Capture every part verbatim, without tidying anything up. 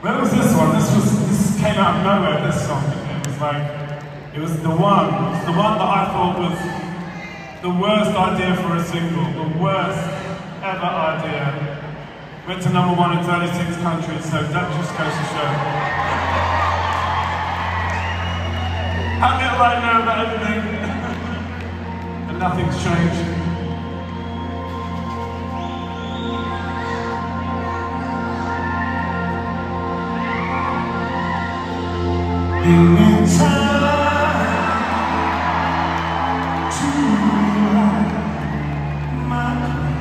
Where was this one? This was this came out of nowhere, this song. It was like, it was the one. It was the one that I thought was the worst idea for a single. The worst ever idea. Went to number one in thirty-six countries, so that just goes to show. How little I know about everything. And nothing's changed. In time to light my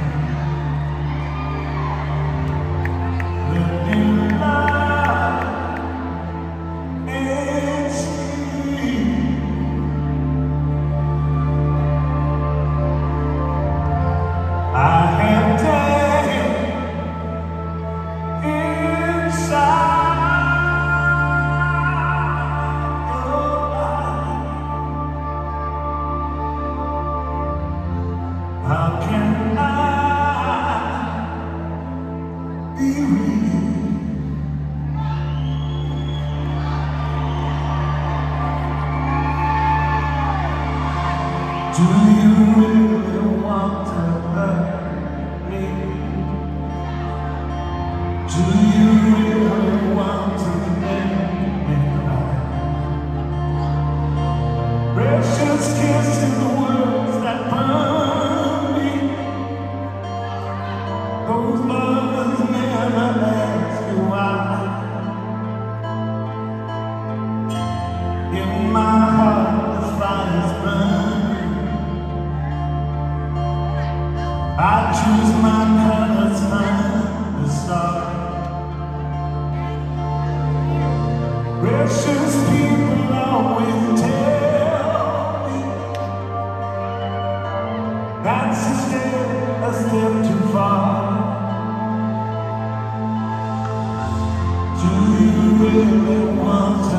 look in light and see I have died inside. How can I be real? Do you really want to hurt me? Do you really want to make me cry? Precious kiss in the words that burn. Those lovers never ask you why. In my heart the fire's burning. I choose my colors from the start. Precious people always tell me that's a step, a step too far. Do you really want to